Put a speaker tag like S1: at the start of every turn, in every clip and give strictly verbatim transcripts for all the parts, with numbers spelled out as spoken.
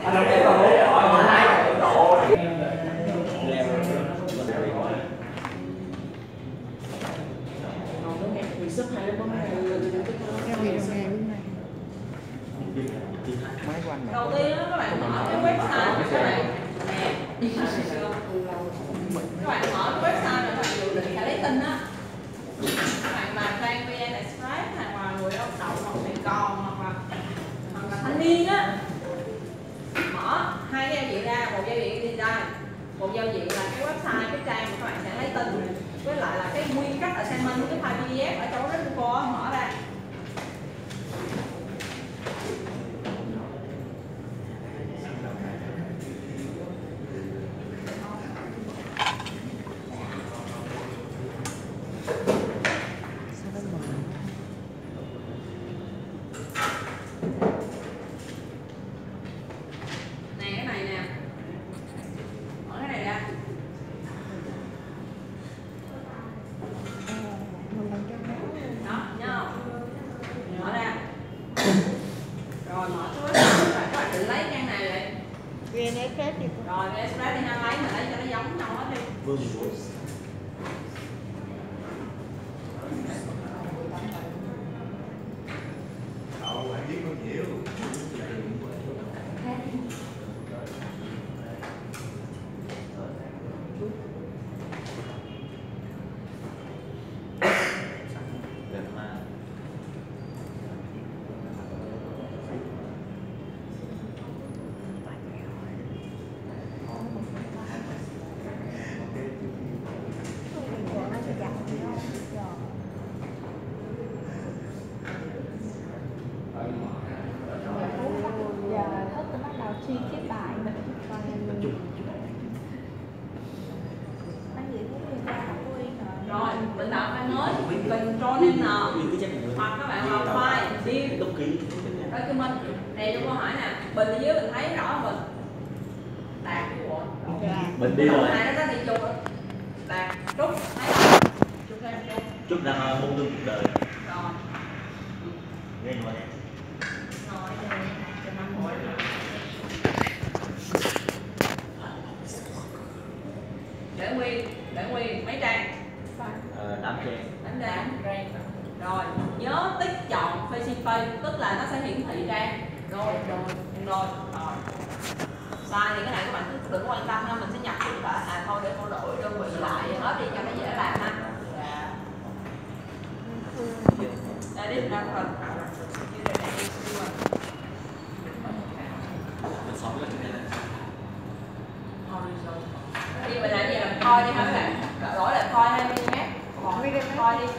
S1: Đầu tiên đó, các bạn mở cái website của các bạn nè, các bạn mở cái website này các bạn dự định phải lấy tin á, các bạn làm trang vê en Express hoặc là người lao động hoặc Sài Gòn hoặc là hoặc là thanh niên á, mở hai cái giao diện ra, một giao diện design, một giao diện là cái website, cái trang mà các bạn sẽ lấy tin, với lại là cái nguyên cách assignment cái file pê đê ép ở trong đó cô mở ra. Rồi, cái express đi ha, lấy mà lấy cho nó giống nhau hết đi.
S2: Suy cái bài mình
S1: rồi mình tạo file mới Control N hoặc các bạn vào file new document này trong câu hỏi nè, bình ở dưới mình thấy rõ mình đạt cái bộ
S3: mình đi rồi
S1: này nó có đi chung đạt trúc thấy không, trúc thêm trúc
S3: chút ra hôn tương cuộc đời
S1: rồi
S3: nghe rồi
S1: rồi cho năm mỗi để nguyên để nguyên mấy trang
S3: ờ, tám trang
S1: đánh trang rồi nhớ tích chọn facing page tức là nó sẽ hiển thị trang rồi rồi rồi rồi sai thì cái này các bạn cứ đừng quan tâm ha, mình sẽ nhập được cả à thôi để cô đổi đơn vị lại hết đi cho nó dễ làm ha. Đây đi ra phần khi mình làm gì làm coi đi ha các bạn, đổi là coi hai mi-li-mét còn coi đi.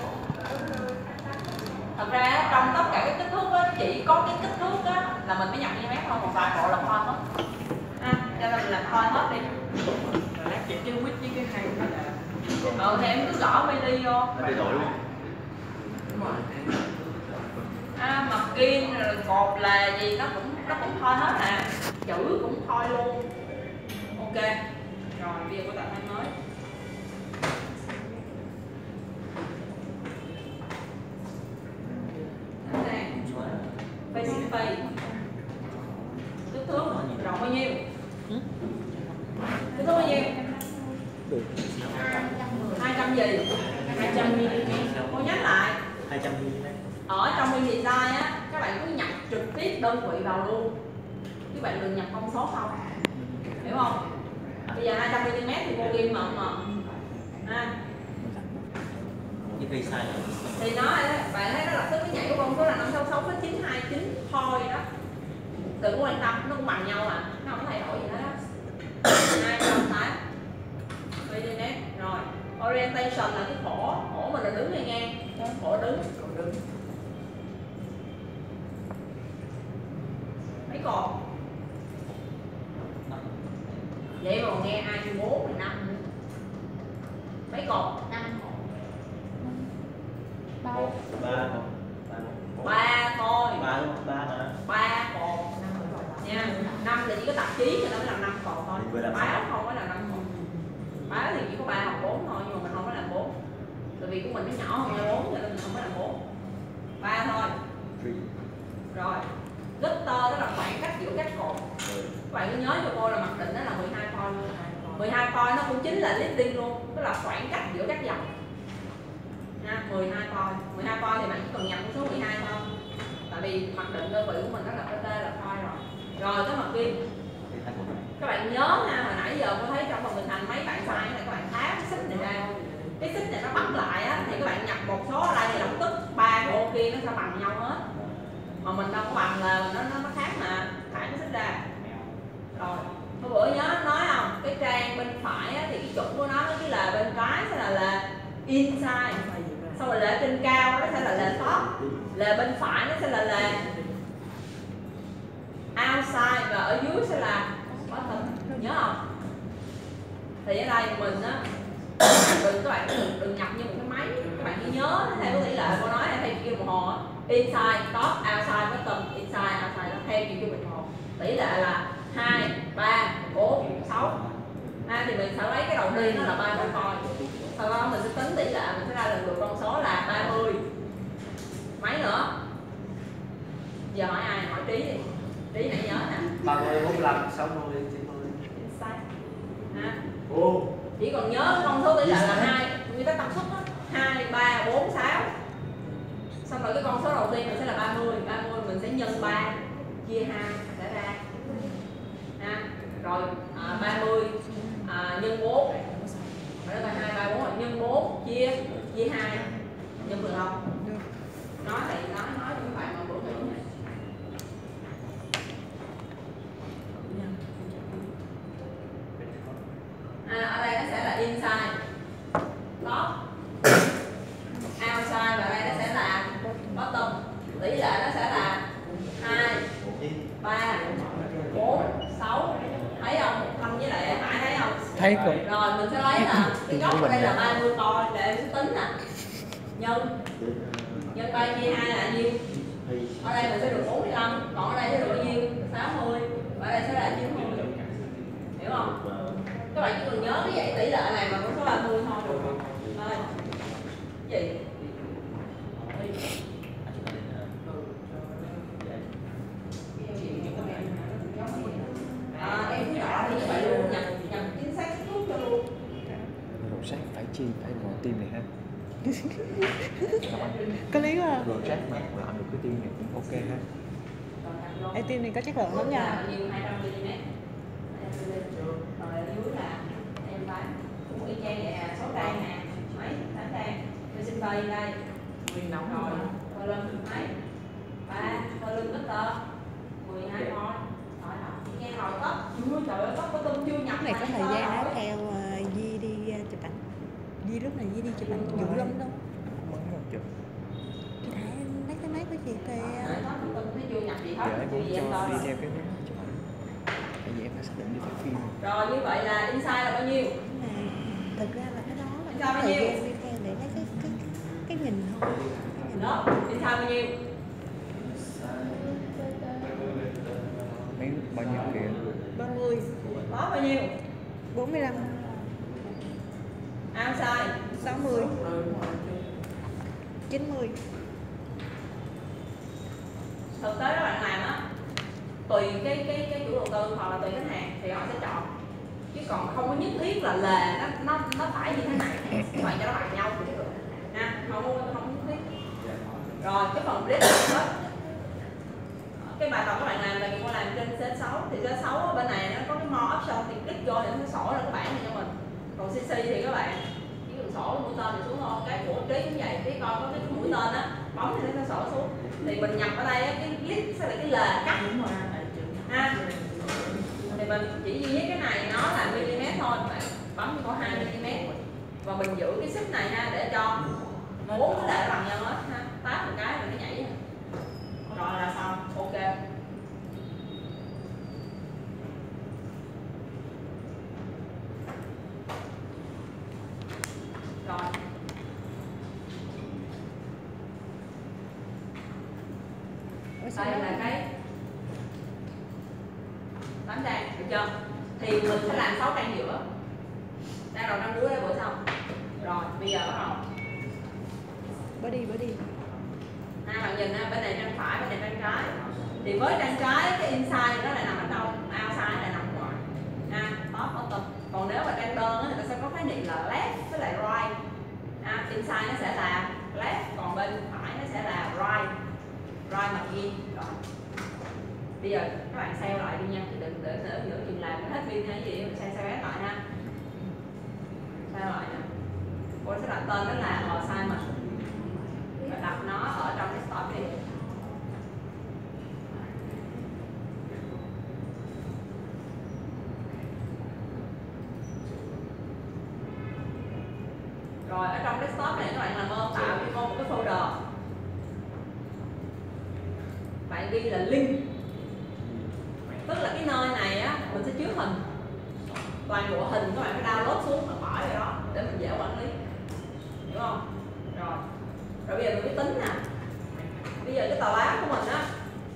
S1: Thật ra trong tất cả cái kích thước á, chỉ có cái kích thước á là mình mới nhập mi-li-mét thôi, còn vài bộ là coi hết ha, cho nên mình làm coi hết đi.
S4: Lát chỉ cái quýt với cái hai đó là
S1: ừ thì em cứ gõ mini vô
S3: đi đổi luôn
S1: à, mặt kim rồi cột là gì nó cũng nó cũng thôi hết à, chữ cũng thôi luôn. Ok rồi bây giờ có tạo file mới. Facing page kích thước rộng bao nhiêu, kích thước bao nhiêu hai trăm gì hai trăm mi-li-mét. Cô nhắc lại
S3: hai trăm mi-li-mét
S1: ở trong bên design á các bạn cứ nhập trực tiếp đơn vị vào luôn, các bạn đừng nhập con số không, hiểu không? Bây giờ hai trăm mi-li-mét thì cô ghi mờ mờ ha,
S3: những cây sai
S1: thì nó bạn thấy nó lập tức cái nhảy của con số là năm sáu sáu phẩy chín hai chín thôi đó, đừng có quan tâm, nó cũng bằng nhau à, nó không thay đổi gì hết đó. hai trăm tám mi-li-mét rồi. Orientation là cái khổ, khổ mình là đứng hay ngang, khổ đứng, khổ đứng. Mấy cột vậy mà nghe hai mươi bốn mười năm mấy cột năm
S3: ba ba
S1: ba thôi
S3: ba luôn ba mà
S1: ba cột nha, năm là chỉ có tạp chí thì nó mới làm năm cột thôi, báo không có là năm cột, báo thì chỉ có ba hoặc bốn thôi nhưng mà mình không có làm bốn, tại vì của mình nó nhỏ hơn là bốn cho nên mình không có làm bốn, ba thôi. Rồi gutter đó là khoảng cách giữa các cột. Các bạn cứ nhớ cho cô là mặc định nó là mười hai point luôn. mười hai point nó cũng chính là leading luôn, tức là khoảng cách giữa các dòng. Nha, mười hai point. mười hai point thì bạn chỉ cần nhập con số mười hai thôi. Tại vì mặc định đơn vị của mình nó là pê tê là point rồi. Rồi tới mặt kim. Các bạn nhớ ha, hồi nãy giờ cô thấy trong phần hình thành mấy bạn sai này các bạn tháo cái xích này ra. Cái xích này nó bắt lại á thì các bạn nhập một số ở đây thì lập tức ba cái ô kia nó sẽ bằng nhau hết. Mà mình đâu có bằng là nó nó khác mà, thải cái xích ra. Rồi, hôm bữa nhớ nói không? Cái trang bên phải á, thì cái chuẩn của nó nó chỉ là bên trái sẽ là là inside. Xong rồi là trên cao nó sẽ là là top. Là bên phải nó sẽ là là outside và ở dưới sẽ là bottom. Nhớ không? Thì ở đây mình á đừng các bạn đừng, đừng nhập như một cái máy, các bạn chỉ nhớ theo cái tỷ lệ cô nói là theo chiều đồng hồ inside top outside bottom inside outside đó theo chiều đồng hồ tỷ lệ là hai ba bốn sáu. Ha, thì mình sẽ lấy cái đầu tiên nó là ba mươi coi, sau đó mình sẽ tính tỷ lệ mình sẽ ra lần được con số là ba mươi. Mấy nữa? Giờ hỏi ai? Hỏi Trí đi. Trí nãy nhớ nè.
S3: ba mươi, bốn mươi lăm, sáu mươi, chín mươi.
S1: Inside. Ha.
S3: Ồ.
S1: Chỉ còn nhớ con số tỷ lệ là hai, nguyên tắc tổng suất đó, hai, ba, bốn, sáu. Xong rồi cái con số đầu tiên mình sẽ là ba mươi, ba mươi mình sẽ nhân ba chia hai sẽ ra. Ha. Rồi à, ba mươi à, nhân bốn. Rồi đó là hai, ba, bốn rồi nhân bốn chia chia hai. Nhân được không? Được. Nói thì nói nói cho các bạn mà bữa nữa nha. À, ở đây nó sẽ là inside, top, outside và đây nó sẽ là bottom. Tỷ lệ nó sẽ là hai, ba, bốn, sáu. Thấy không? Thâm với lại Hải thấy không?
S5: Thấy cô.
S1: Rồi mình sẽ lấy là cái góc ở đây là ba mươi coi để em sẽ tính nè. Nhân nhân ba chia hai là nhiêu? Ở đây mình sẽ được bốn mươi lăm, còn ở đây sẽ được bao nhiêu? sáu mươi. Và ở đây sẽ là chín mươi. Hiểu không? Các bạn chỉ cần nhớ cái dãy tỷ lệ này mà có số ba mươi thôi được không? Rồi. Cái gì? À, em cứ nhỏ đi như vậy luôn, nhập nhập chính xác thuốc cho luôn.
S5: Rồi sát phải chi phải gọi tim này ha. Có lý quá. Rồi sát mà làm được cái tim này cũng ok ha.
S2: Ê, tim này có chất lượng lắm nha.
S1: Nhiều hai trăm mi-li-mét. Rồi ở dưới là em bán cũng y chang vậy à, sáu trang nè, mấy tám trang. Tôi xin bay đây. Nguyên nóng rồi. Coi lưng mấy? ba, coi lưng ít tơ. mười hai thôi. Rồi đó, nghe rồi tóc. Chưa trời ơi, tóc có tôm chưa nhập.
S2: Cái này có thời gian đó theo uh, Di đi uh, chụp ảnh. Di lúc này Di đi chụp ảnh dữ lắm đâu.
S5: Mới một chụp.
S2: Chị thấy lấy cái máy của chị thì
S1: Đấy, tóc có tôm nó chưa nhập gì hết.
S5: Giờ em cũng
S1: Vì em
S5: cho
S1: coi
S5: đi
S1: rồi.
S5: theo cái máy chụp ảnh. Tại vì em phải xác định đi theo phim.
S1: Rồi như vậy là inside là bao nhiêu?
S2: này, thực ra là cái đó là
S1: Sao bao
S2: thời
S1: nhiêu?
S2: gian đi theo để lấy cái cái cái, cái nhìn thôi. Cái nhìn.
S1: Đó, inside bao nhiêu?
S5: Mấy bao nhiêu kìa?
S2: ba mươi,
S1: Có bao nhiêu?
S2: bốn mươi lăm,
S1: Outside
S2: sáu mươi, chín mươi.
S1: thực tế các bạn làm á, tùy cái cái cái chủ đầu tư hoặc là tùy khách hàng thì họ sẽ chọn, chứ còn không có nhất thiết là lề nó nó nó phải như thế này, các bạn cho nó bằng nhau cũng được nha, không không không nhất thiết. Rồi cái phần clip đó, cái bài tập các bạn làm tại vì cô làm trên Z sáu thì Z sáu ở bên này nó có cái more option thì click vô thì nó sẽ sổ ra cái bảng này cho mình. Còn xê xê thì các bạn chỉ cần sổ cái mũi tên thì xuống thôi, cái của Trí cũng vậy, Trí coi có cái mũi tên á bấm thì nó sẽ sổ xuống. Thì mình nhập ở đây á, cái click sẽ là cái lề cắt ha, thì mình chỉ duy nhất cái này nó là mm thôi, bạn bấm có hai mi-li-mét và mình giữ cái xích này ha để cho bốn cái lệ bằng nhau hết ha, tát một cái rồi nó nhảy rồi là xong. Ok. Rồi. Đây là cái tám trang, được chưa? Thì mình sẽ làm sáu trang giữa. Đang đầu trang cuối đã bữa xong. Rồi, bây giờ bắt đầu.
S2: Body body.
S1: Ha, bạn nhìn ha, bên này trang phải, bên này trang trái. Thì với trang trái cái inside nó lại nằm ở đâu? Outside này bạn save lại đi nha, thì đừng để nữa giữa chừng làm hết pin hay gì mình save save lại ha. Save lại nè. Cô sẽ đặt tên đó là assignment và đặt nó ở trong desktop đi. Rồi ở trong desktop này các bạn làm ơn tạo cho cô một cái folder. Bạn ghi là link. Tức là cái nơi này á mình sẽ chứa hình. Toàn bộ hình các bạn phải download xuống và bỏ vào đó để mình dễ quản lý. Hiểu không? Rồi. Rồi bây giờ mình mới tính nè. Bây giờ cái tờ báo của mình á,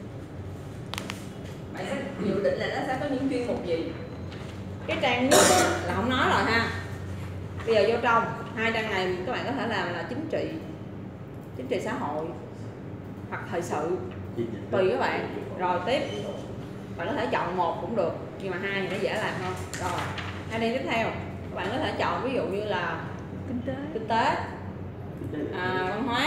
S1: bạn sẽ dự định là nó sẽ có những chuyên mục gì. Cái trang nhất á, là không nói rồi ha. Bây giờ vô trong hai trang này các bạn có thể làm là chính trị, chính trị xã hội hoặc thời sự, tùy các bạn. Rồi tiếp bạn có thể chọn một cũng được, nhưng mà hai thì nó dễ làm hơn. Rồi hai trang tiếp theo các bạn có thể chọn ví dụ như là
S2: kinh tế,
S1: kinh tế, à, văn hóa,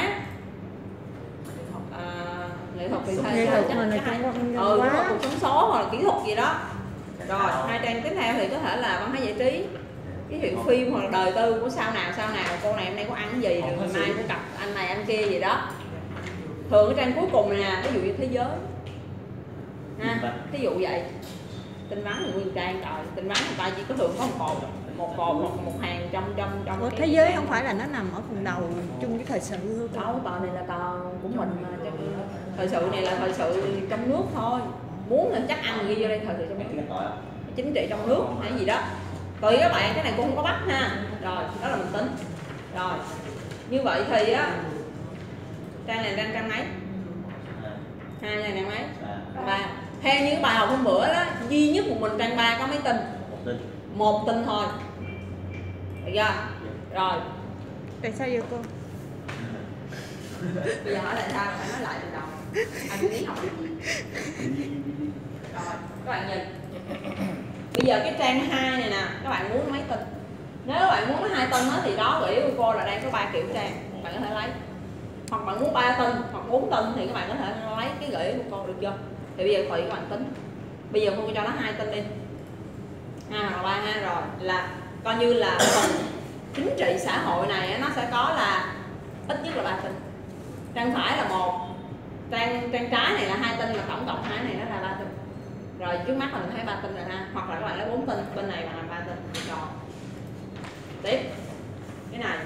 S1: à, nghệ thuật thì
S2: nghệ thuật mà là
S1: hai,
S2: trong
S1: ừ,
S2: văn hóa,
S1: cuộc sống số hoặc là kỹ thuật gì đó. Rồi hai trang tiếp theo thì có thể là văn hóa giải trí, cái chuyện phim hoặc là đời tư của sao nào sao nào, cô này hôm nay có ăn cái gì, rồi ngày mai có gặp anh này anh kia gì đó. Thường cái trang cuối cùng này nè, ví dụ như thế giới ha, ví dụ vậy. Tin vắn thì nguyên trang rồi, tin vắn người ta chỉ có thường có một cột, một cột hoặc một hàng trong trong trong
S2: Ủa,
S1: cái
S2: thế giới
S1: trang.
S2: không phải là nó nằm ở phần đầu chung với thời sự hả?
S1: Đâu, tờ này là tờ của mình mà. Thời sự này là thời sự trong nước thôi. Muốn là chắc ăn ghi vô đây thời sự trong nước, chính trị trong nước hay gì đó. Tùy các bạn, cái này cũng không có bắt ha. Rồi, đó là mình tính. Rồi, như vậy thì á, trang này đang trang mấy? Hai trang này mấy? Ba. Theo như bài học hôm bữa đó, duy nhất một mình trang ba có mấy tin? Một tin thôi. Được chưa? Rồi.
S2: Tại sao vậy cô?
S1: Bây giờ hỏi lại sao? Phải nói lại từ đầu. Anh cũng biết học gì. Rồi, các bạn nhìn. Bây giờ cái trang hai này nè, các bạn muốn mấy tin? Nếu các bạn muốn hai tin đó thì đó gợi ý của cô là đang có ba kiểu trang, bạn có thể lấy. Hoặc bạn muốn ba tin hoặc bốn tin thì các bạn có thể lấy cái gợi ý của cô, được chưa? Thì bây giờ tùy các bạn tính. Bây giờ cô cho nó hai tin đi. Hai hoặc ba ha, rồi là coi như là phần chính trị xã hội này nó sẽ có là ít nhất là ba tin. Trang phải là một, trang trang trái này là hai tin, là tổng cộng hai này nó là ba tin. Rồi trước mắt mình thấy ba tin rồi ha, hoặc là các bạn lấy bốn tin, bên này bạn làm ba tin. Rồi tiếp cái này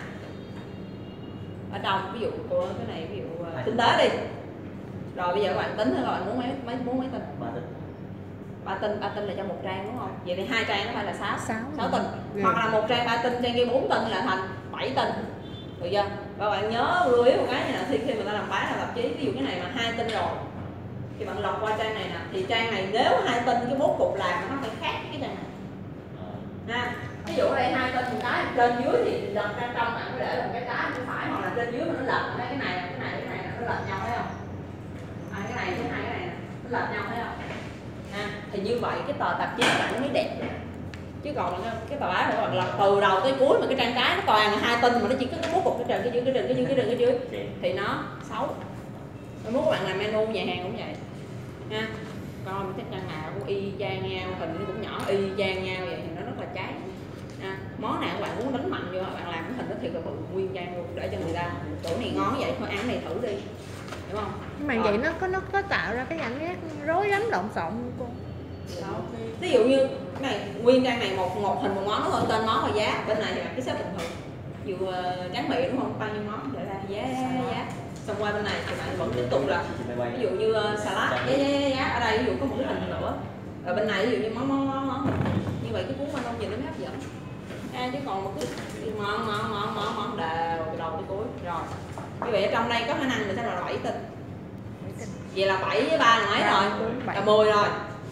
S1: ở trong, ví dụ của cái này ví dụ uh, kinh tế đi. Rồi bây giờ các bạn tính thôi, các bạn muốn mấy mấy muốn mấy tin? Ba tin. Ba tin, ba tin là cho một trang đúng không? Vậy thì hai trang nó phải là sáu, sáu, sáu tin.
S2: Ghê.
S1: Hoặc là một trang ba tin, trang kia bốn tin là thành bảy tin. Được chưa? Và bạn nhớ lưu ý một cái này là khi khi mà ta làm báo là tạp chí, ví dụ cái này mà hai tin rồi thì bạn lọc qua trang này nè, thì trang này nếu hai tin cái bố cục làm nó phải khác với cái trang này. Ha. Ví dụ đây hai tin một cái, trên dưới thì lật ra trong bạn có để là một cái trái bên phải, hoặc là trên dưới mà nó lật, thấy cái này cái này cái này nó lật nhau thấy không? À, cái này với hai cái này nó lật nhau thấy không? Ha. Thì như vậy cái tờ tạp chí của bạn nó mới đẹp. Chứ còn cái tờ báo của bạn lật từ đầu tới cuối mà cái trang trái nó toàn là hai tin mà nó chỉ có cái bố cục cái trên cái dưới cái trên cái dưới cái trên cái dưới thì nó xấu. Nếu muốn các bạn làm menu nhà hàng cũng vậy ha, coi cái trang nào cũng y chang nhau, hình nó cũng nhỏ y chang nhau vậy thì nó rất là cháy. À, món nào các bạn muốn đánh mạnh vô, bạn làm cái hình nó thiệt là bự nguyên trang luôn để cho người ta chỗ này ngon vậy thôi, ăn này thử đi, hiểu không?
S2: Nhưng mà vậy nó có nó có tạo ra cái cảm giác rối rắm lộn xộn không cô?
S1: Ví dụ như cái này nguyên trang này một một hình một món, nó hơn tên món và giá, bên này thì cái xếp bình thường. Ví dụ uh, tráng miệng đúng không, bao nhiêu món để ra giá giá giá. Xong qua bên này thì bạn vẫn tiếp tục là ví dụ như uh, salad giá, giá giá giá, ở đây ví dụ có một cái hình nữa. Rồi bên này ví dụ như món món món món như vậy, cái cuốn menu nhìn nó mới hấp dẫn. À, chứ còn một cái món món món món món đều từ đầu tới cuối. Rồi như vậy ở trong đây có khả năng mình sẽ là bảy tin. Vậy là bảy với ba là mấy rồi? Là mười rồi.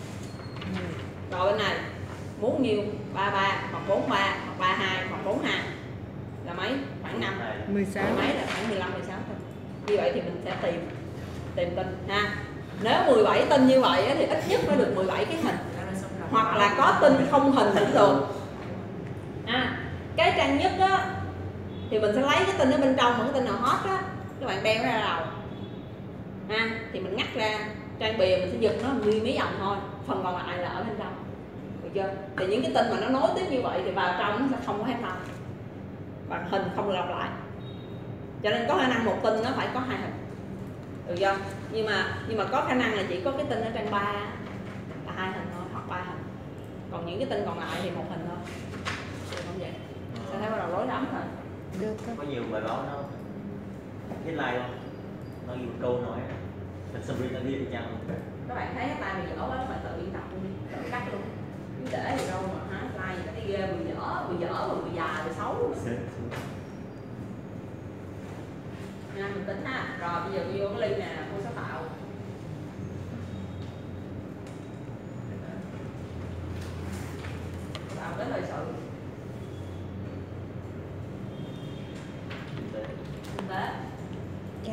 S1: Rồi bên này muốn nhiêu? ba ba hoặc bốn ba hoặc ba hai hoặc bốn hai là mấy? Khoảng năm.
S2: mười sáu.
S1: Mấy là khoảng mười lăm mười sáu tin. Như vậy thì mình sẽ tìm tìm tin ha. Nếu mười bảy tin như vậy thì ít nhất phải được mười bảy cái hình. Hoặc là có tin không hình cũng được. À, cái trang nhất á thì mình sẽ lấy cái tin ở bên trong, mà cái tin nào hot á các bạn đem ra đầu. Ha, thì mình ngắt ra trang bìa mình sẽ giật nó như mí dòng thôi, phần còn lại là ở bên trong, được chưa? Thì những cái tinh mà nó nối tiếp như vậy thì vào trong nó sẽ không có hairline và hình không được lặp lại, cho nên có khả năng một tinh nó phải có hai hình, được chưa? Nhưng mà nhưng mà có khả năng là chỉ có cái tinh ở trang ba là hai hình thôi hoặc ba hình, còn những cái tinh còn lại thì một hình thôi, được không vậy? Sẽ thấy bắt đầu rối lắm rồi.
S2: Được thôi.
S3: Có nhiều bài báo nó hết like không? Nó ghi một câu nói thật sự nó ghi được nhau.
S1: Các bạn thấy tay bị dở quá các bạn tự biên tập luôn đi, tự cắt luôn, chứ để gì đâu mà hả, like gì cái ghê, vừa dở vừa dở vừa dài vừa xấu. Nha, mình tính ha. Rồi bây giờ vô cái ly này là cô sẽ tạo tạo cái thời sự kinh tế.
S2: Chà.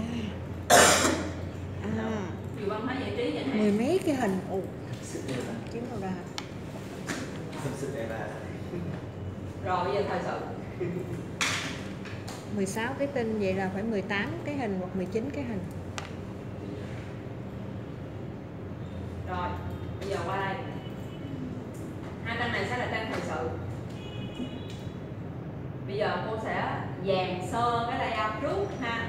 S2: À,
S1: Nhiều văn hóa giải trí chẳng hạn.
S2: mười mấy cái hình. Ồ,
S3: Sự đề ra.
S2: kiếm đâu ra.
S3: Sự đề ra.
S1: Rồi bây giờ thời sự
S2: mười sáu cái tinh vậy là phải mười tám cái hình hoặc mười chín cái hình.
S1: rồi bây giờ qua đây, hai trang này sẽ là trang thời sự. Bây giờ cô sẽ dàn sơ cái layout trước ha.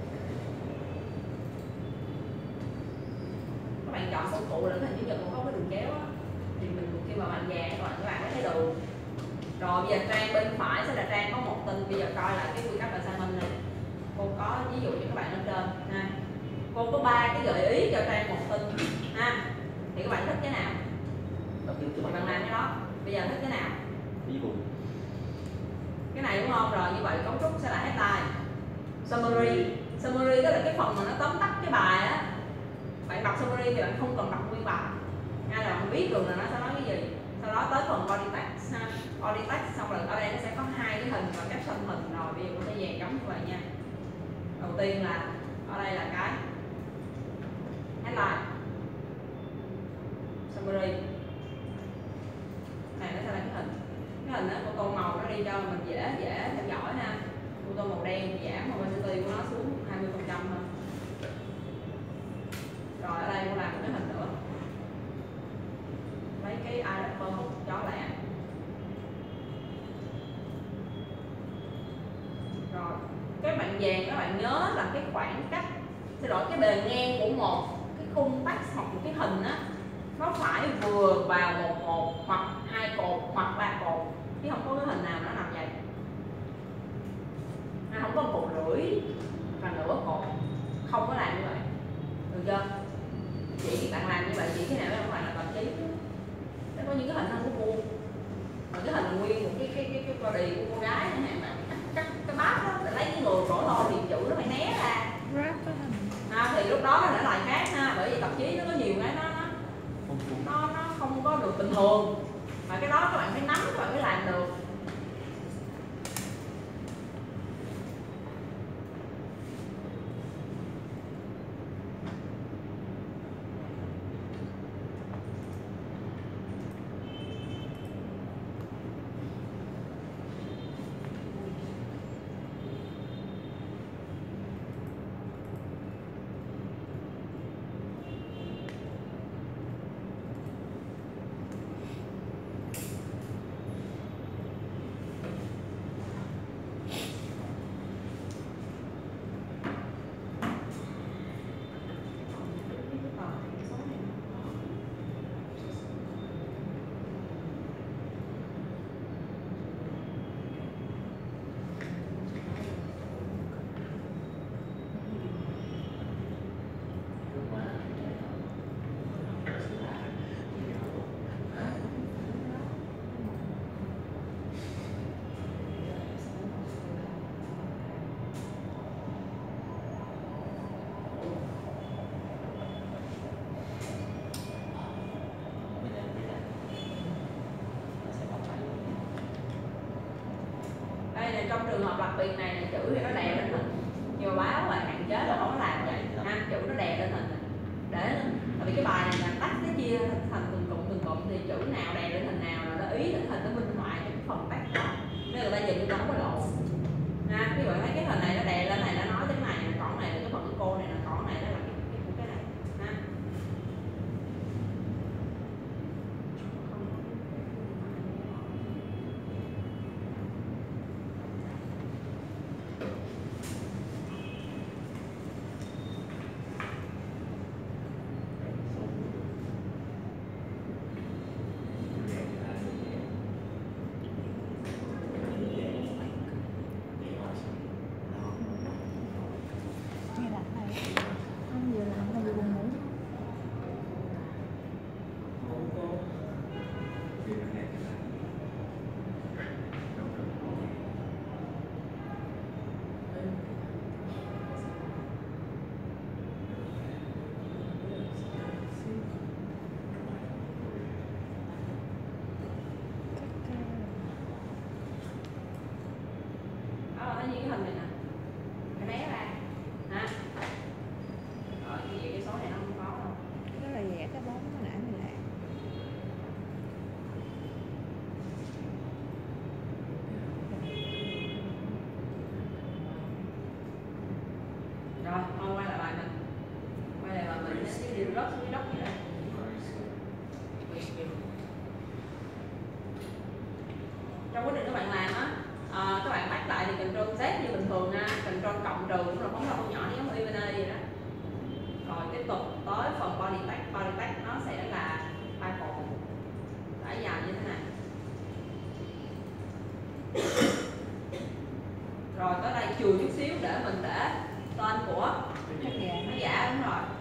S1: Các bạn chọn công cụ là cái hình chữ nhật cũng có cái đường kéo á, thì mình khi mà bạn dàn các bạn các bạn thấy được. Rồi bây giờ trang bên phải sẽ là trang có một tinh. Bây giờ coi lại cái quy cách assignment này, cô có ví dụ cho các bạn ở trên ha. Cô có ba cái gợi ý cho trang một tinh ha, thì các bạn thích cái nào thì bạn làm cái đó. Bây giờ thích cái nào?
S3: Ví dụ
S1: Cái này đúng không? Rồi như vậy cấu trúc sẽ là headline, summary. Summary tức là cái phần mà nó tóm tắt cái bài á. Bạn đọc summary thì bạn không cần đọc nguyên bài, ngay là bạn biết được là nó sẽ nói cái gì. Sau đó tới phần body text ha, body text xong rồi ở đây nó sẽ có hai cái hình và caption hình. Rồi bây giờ cô sẽ dàn giống như vậy nha. Đầu tiên là ở đây là cái headline, summary, này nó sẽ là cái hình. Cái hình đó cô tô màu nó đi cho mình dễ dễ theo dõi ha. Cô tô màu đen thì giảm opacity của nó xuống hai mươi phần trăm thôi. Rồi ở đây cô làm một cái hình nữa, lấy cái iPhone chó lẹ. Rồi các bạn dàn các bạn nhớ là cái khoảng cách, xin lỗi, cái bề ngang của một cái khung text hoặc một cái hình á, nó phải vừa vào một một hoặc hai cột hoặc ba cột, chứ không có cái hình nào nó nằm vậy. À, không có một cột rưỡi và nửa cột, không có làm như vậy, được chưa? Chỉ bạn làm như vậy chỉ khi nào các bạn là tạp chí. Nó có những cái hình không có vuông, mà cái hình là nguyên một cái cái cái cái body của cô gái chẳng hạn, bạn cắt cắt cái bát đó, để lấy cái người cổ lo thì chữ nó phải né ra.
S2: Rap á hình.
S1: À, thì lúc đó nó sẽ lại khác ha, bởi vì tạp chí nó có nhiều cái nó nó nó nó không có được bình thường, mà cái đó các bạn phải nắm, các bạn mới làm được. Trong trường hợp đặc biệt này, này chữ thì nó đè lên hình, nhưng mà báo lại hạn chế là không có làm vậy ha, chữ nó đè lên hình để, tại vì cái bài này là tách nó chia thành từng cụm từng cụm thì chữ nào đè lên hình nào là nó ý đến hình nó minh họa cho cái phần tách đó, nên người ta nhìn nó không có lộ ha. Ví dụ thấy cái hình này nó đè lên này, nó nói cái này, còn này là cái phần của cô này, là còn này đó là cái cái của cái này ha. Đó, nó như cái hình này nè, cái bé ra hả? Rồi như vậy cái số này nó không có đâu.
S2: Đó là vẽ cái bóng hồi nãy mình làm.
S1: Rồi, thôi quay lại bài mình. Quay lại bài mình nó sẽ điều rớt xuống dưới đất như này. Trong quá trình các bạn làm á, à, các bạn bắt lại thì Ctrl Z như bình thường nha, Ctrl cộng trừ cũng là phóng ra con nhỏ giống i vê en gì đó. Rồi tiếp tục tới phần body text, body text nó sẽ là title trải dài như thế này. Rồi tới đây chừa chút xíu để mình để tên của
S2: Tác giả.
S1: tác giả, đúng rồi.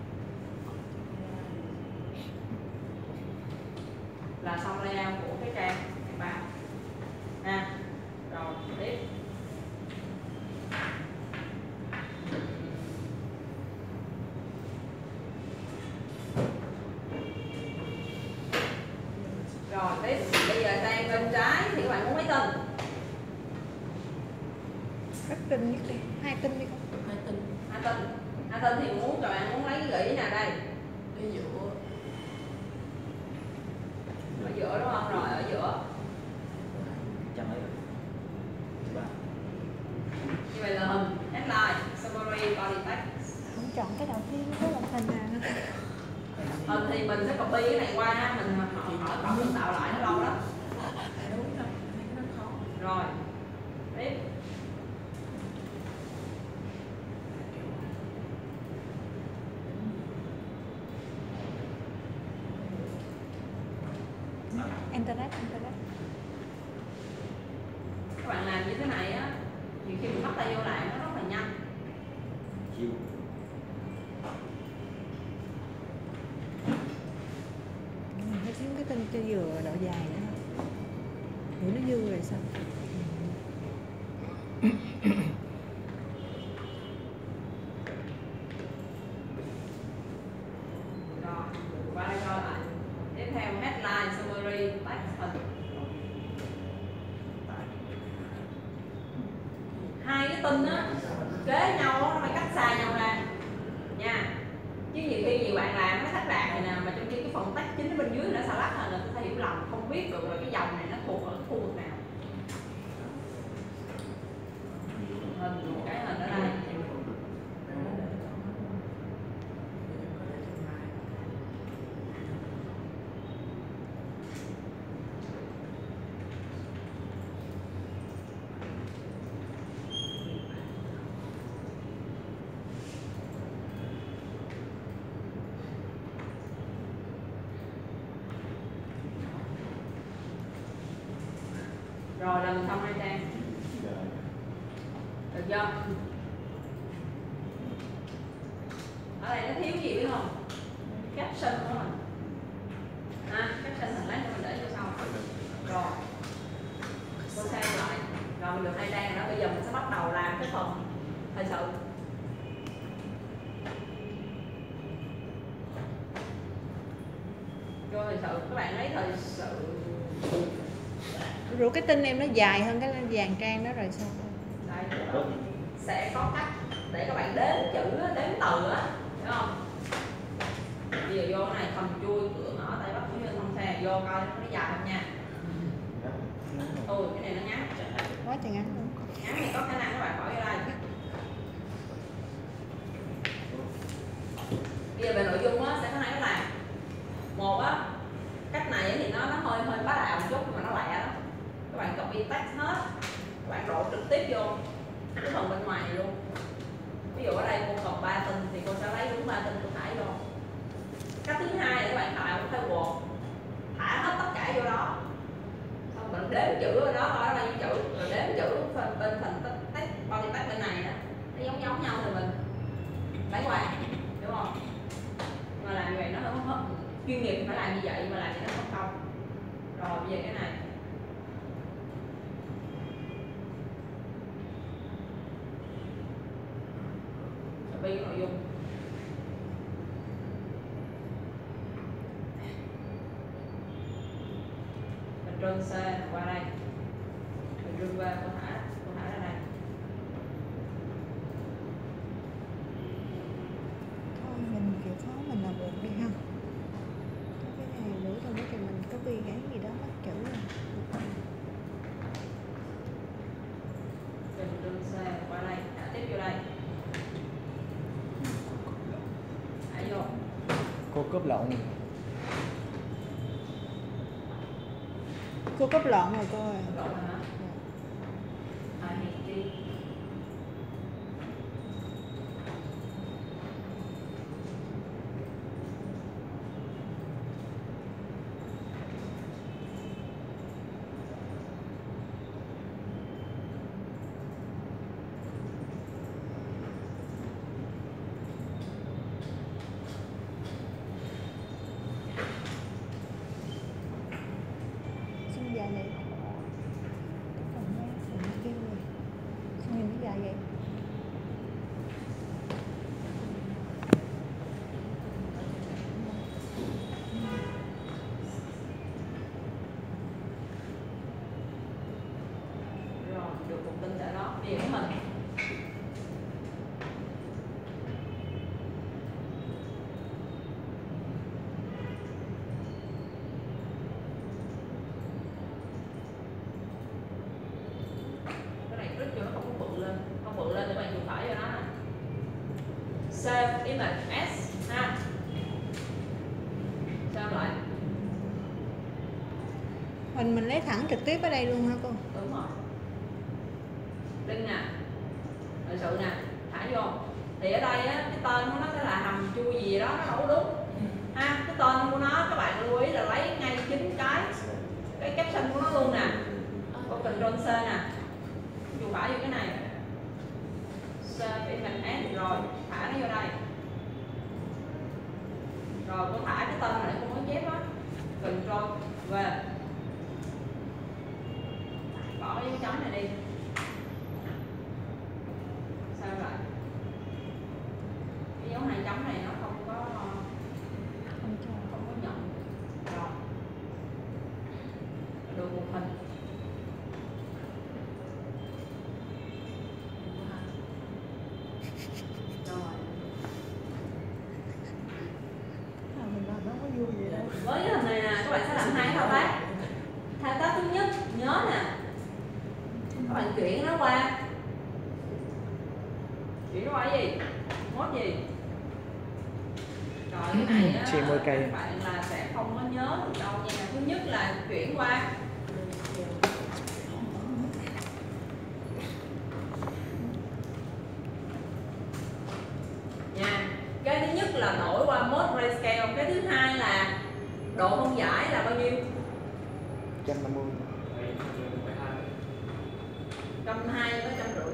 S1: Là xong layout của cái trang bài ha. Rồi tiếp rồi tiếp bây giờ sang bên trái thì các bạn muốn mấy tên?
S2: Rất tinh nhất đi, hai tinh đi con.
S4: Hai tinh.
S1: Hai tên, hai tên thì muốn các bạn muốn lấy cái gỉ nào đây?
S4: Ví dụ
S1: Ở giữa đúng không? Rồi ở giữa.
S3: Chẳng lấy ba.
S1: Như vậy là hình, headline, summary, body text.
S2: Không chọn cái đầu tiên có một hình nào nữa.
S1: Hình thì mình sẽ copy cái này qua ha, mình hỏi hỏi cậu mình tạo lại nó lâu đó.
S4: đúng không? Mấy cái nó khó.
S1: Rồi tiếp
S2: Internet, internet.
S1: các bạn làm như thế này á, nhiều khi mình bắt tay vô làm nó rất là nhanh.
S3: Chiêu.
S2: Mình phải kiếm cái tinh cho vừa độ dài nữa thôi. Để nó dư rồi sao?
S1: Rồi qua đây coi lại. Tiếp theo headline, summary, text hình. Hai cái tin á kế nhau á, nó phải cách xa nhau ra nha. Chứ nhiều khi nhiều bạn làm nó thắt rạc này nè, mà trong khi cái phần text chính ở bên dưới nó xa lắc là người ta hiểu lầm, không biết được là cái dòng này nó thuộc ở khu vực nào. Hình một cái hình ở đây. Rồi là mình xong hai trang. Được chưa? Ở đây nó thiếu gì biết không? Caption của mình. À, caption mình lát nữa mình để cho sau. Rồi. Cô xem lại. Rồi mình được hai trang rồi đó. Bây giờ mình sẽ bắt đầu làm cái phần thời sự. Vô thời sự, các bạn lấy thời sự.
S2: Rồi cái tin em nó dài hơn cái dàn trang đó rồi sao?
S1: Đây, sẽ có cách để các bạn đếm chữ, đếm từ á, hiểu không? Bây giờ vô cái này cầm chui cửa ngõ tay bắt xuống trên thông xe vô coi nó dài không nha. Ôi cái này nó ngắn.
S2: Quá trời ngắn luôn.
S1: Ngắn thì có khả năng các bạn bỏ vô đây. Bây giờ về nội dung á sẽ có hai cách làm. Một á, cách này thì nó nó hơi hơi bá đạo một chút mà nó lẹ đó. Các bạn copy text hết, các bạn đổ trực tiếp vô cái phần bên ngoài này luôn. Ví dụ ở đây cô còn ba tinh thì cô sẽ lấy đúng ba tinh cô thả vô. Cách thứ hai là các bạn tạo một cái Word, thả hết tất cả vô đó, xong mình đếm chữ ở đó coi nó bao nhiêu chữ, rồi đếm chữ phần bên phần text body text bên này đó, nó giống giống nhau thì mình lấy qua, đúng không? Mà làm như vậy nó không hết chuyên nghiệp phải làm như vậy, mà làm gì nó không công. Rồi về cái này. Copy cái nội dung. Control C qua đây. Control V cô thả, cô thả ra đây.
S2: Thôi mình chịu khó mình làm được đi ha. Cái này nữa thôi thì mình copy cái gì đó bắt chữ rồi.
S1: Control C qua đây, thả tiếp vô đây. Thả vô.
S5: Cô cướp lộn.
S2: Cô cấp lộn rồi cô ơi.
S1: Lộn rồi hả? À, hèn chi.
S2: Xin dài vậy. Còn mấy phần kia rồi. Sao nhìn nó dài vậy?
S1: Rồi, được một tin trả đó. Điền cái hình. Cái này click vô nó không có bự lên, không bự lên để bạn chụp phải vô nó nè. Save image as ha. Save lại.
S2: Mình mình lấy thẳng trực tiếp ở đây luôn hả cô?
S1: Đúng rồi. Link nè. Thật sự nè, thả vô. Thì ở đây á, cái tên của nó sẽ là hầm chui gì đó, nó đâu có đúng. Ha, cái tên của nó các bạn lưu ý là lấy ngay chính cái cái caption của nó luôn nè. Có Control C nè. Chụp phải vô cái này. Save image as rồi, thả nó vô đây. Rồi cô thả cái tên này để cô mới chép á. Control V. Bỏ cái dấu chấm này đi. Sao lại? Cái dấu hai chấm này nó không có
S2: Không cho.
S1: không có nhận. Rồi. Được một hình. Rồi.
S2: À, mình làm nó có vui vậy đâu.
S1: Với cái hình này nè, các bạn sẽ làm hai thao tác. Thao tác thứ nhất, nhớ nè, các bạn chuyển nó qua, chuyển nó qua cái gì, mốt gì. Rồi cái này á,
S5: Chị mua cây.
S1: các bạn là sẽ không có nhớ được đâu nha. Thứ nhất là chuyển qua nha. Cái thứ nhất là đổi qua mode grayscale. Cái thứ hai là độ phân giải là bao nhiêu?
S5: một trăm năm mươi.
S1: Trăm hai tới trăm rưỡi.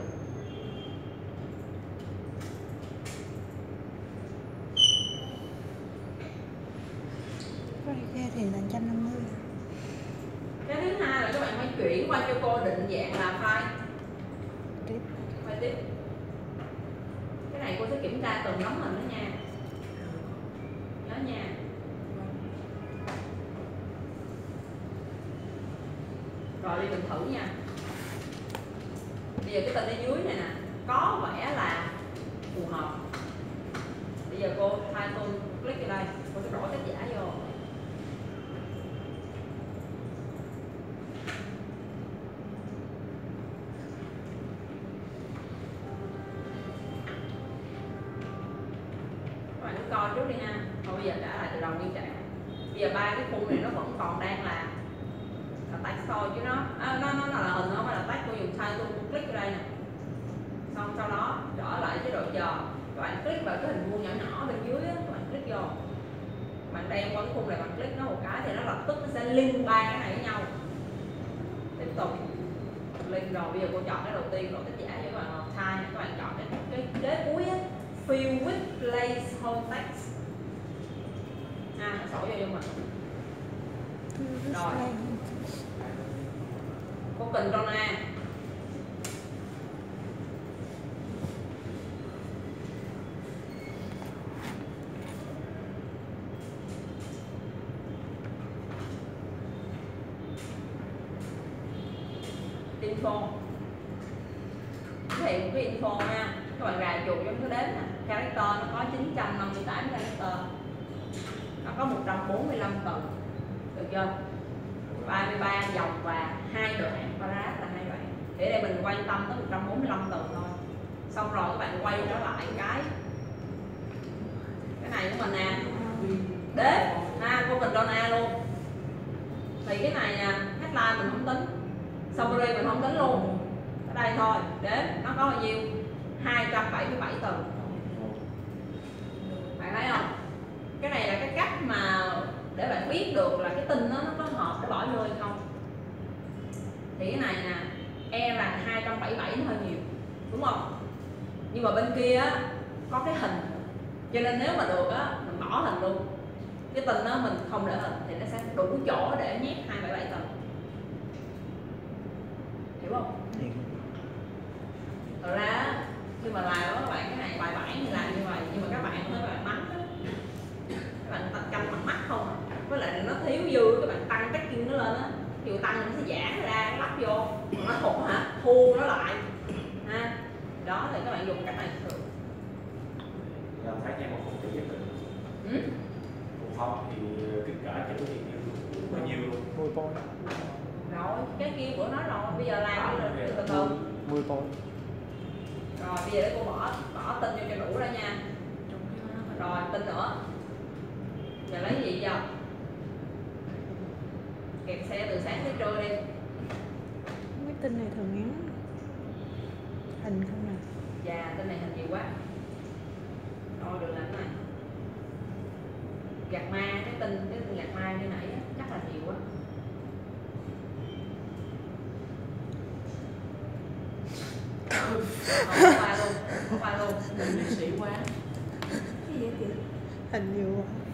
S2: Cái thì là một trăm năm mươi.
S1: Cái thứ hai là các bạn phải chuyển qua cho cô định dạng là file
S2: Tiếp.
S1: file tiếp. Cái này cô sẽ kiểm tra từng nóng hình đó nha. Nhớ nha. Rồi đi mình thử nha. Bây giờ cái tên ở dưới này nè có vẻ là phù hợp. Bây giờ cô thay tôi click vào đây, cô sẽ đổi tác giả vô. Các bạn cứ coi trước đi ha. Thôi bây giờ trả lại từ đầu nguyên trạng. Bây giờ ba cái khung này nó vẫn còn đang là là text thôi chứ nó à, nó nó là hình, không phải là text. Cô dùng thay tôi click vào đây nè. Xong sau đó trở lại chế độ giờ, các bạn click vào cái hình vuông nhỏ nhỏ bên dưới á, các bạn click vô, bạn đem qua cái khung này, bạn click nó một cái thì nó lập tức nó sẽ link ba cái này với nhau. Tiếp tục link. Rồi bây giờ cô chọn cái đầu tiên, đổi tác giả cho các bạn là time. Các bạn chọn cái cái kế cuối á, fill with placeholder text à, nó sổ vô cho mình. Rồi Không cần Ctrl A. Info thì cái info ha, các bạn rà chuột giống cái đếm nè, character nó có chín trăm năm mươi tám character, nó có một trăm bốn mươi lăm từ, được chưa? ba mươi ba dòng và hai đoạn, paragraph là hai đoạn. Để đây mình quan tâm tới một trăm bốn mươi lăm từ thôi. Xong rồi các bạn quay trở lại cái cái này của mình nè, đếm ha, cô Ctrl A luôn. Thì cái này nè, headline mình không tính, summary mình không tính luôn. Ở đây thôi, đếm nó có bao nhiêu? hai trăm bảy mươi bảy từ. Bạn thấy không? Cái này là cái cách mà để bạn biết được là cái tin đó nó có hợp để bỏ vô hay không. Thì cái này nè, e rằng hai trăm bảy mươi bảy nó hơi nhiều, đúng không? Nhưng mà bên kia á, có cái hình, cho nên nếu mà được á, mình bỏ hình luôn. Cái tin đó mình không để hình thì nó sẽ đủ chỗ để nhét hai trăm bảy mươi bảy từ. Hiểu không? Thật ra khi mà làm đó các bạn, cái này bài bản thì làm như vậy, nhưng mà các bạn mới bạn mắng đó. Các bạn tập canh bằng mắt không à. Với lại nó thiếu dư, các bạn tăng tracking nó lên á, ví dụ tăng nó sẽ giãn ra, nó lắp vô, còn nó hụt hả, thu nó lại ha. Đó thì các bạn dùng cách này được.
S6: Làm thấy nha, một không chỉ nhất định.
S1: Ừ?
S6: Một không thì tất cả chữ thì bao nhiêu luôn.
S5: mười point.
S1: Rồi, cái kia bữa nói rồi, bây giờ làm đi từ từ.
S5: mười point.
S1: Rồi bây giờ để cô bỏ bỏ tin vô cho đủ ra nha. Rồi tin nữa. Giờ lấy gì giờ? Kẹt xe từ sáng tới trưa đi.
S2: Cái tin này thường ngắn, hình không nè.
S1: Dạ tin này hình nhiều quá. Rồi được làm này. Gạt ma, cái tin cái tin gạt ma như nãy á, chắc là nhiều quá. Không qua luôn, không qua luôn.
S4: Mình nghệ sĩ quá.
S2: Cái gì vậy chị? Hình nhiều quá.